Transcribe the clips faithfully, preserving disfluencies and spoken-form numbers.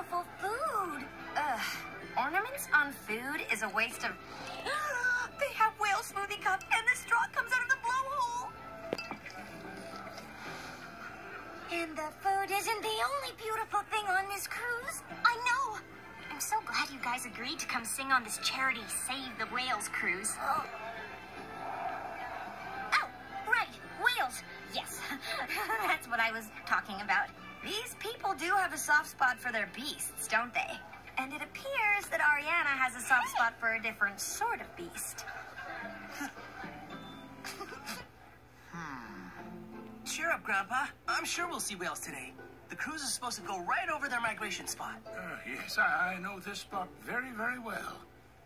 beautiful food. Ugh. Ornaments on food is a waste of... They have whale smoothie cup and the straw comes out of the blowhole. And the food isn't the only beautiful thing on this cruise. I know. I'm so glad you guys agreed to come sing on this charity Save the Whales cruise. Oh, oh right, whales. Yes, that's what I was talking about. These people do have a soft spot for their beasts, don't they? And it appears that Ariana has a soft spot for a different sort of beast. Cheer up, Grandpa. I'm sure we'll see whales today. The cruise is supposed to go right over their migration spot. Uh, yes, I, I know this spot very, very well.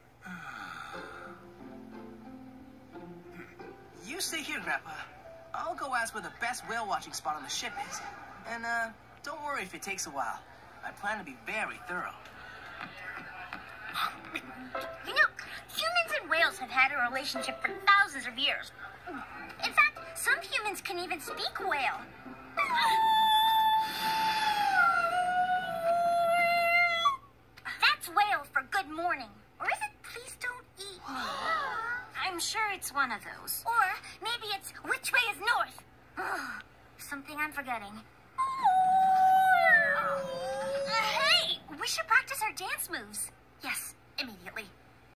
You stay here, Grandpa. I'll go ask where the best whale watching spot on the ship is. And, uh, don't worry if it takes a while. I plan to be very thorough. You know, humans and whales have had a relationship for thousands of years. In fact, some humans can even speak whale. That's whale for good morning. Or is it please don't eat? I'm sure it's one of those. Or maybe it's which way is north? Something I'm forgetting. Uh, hey, we should practice our dance moves. Yes, immediately.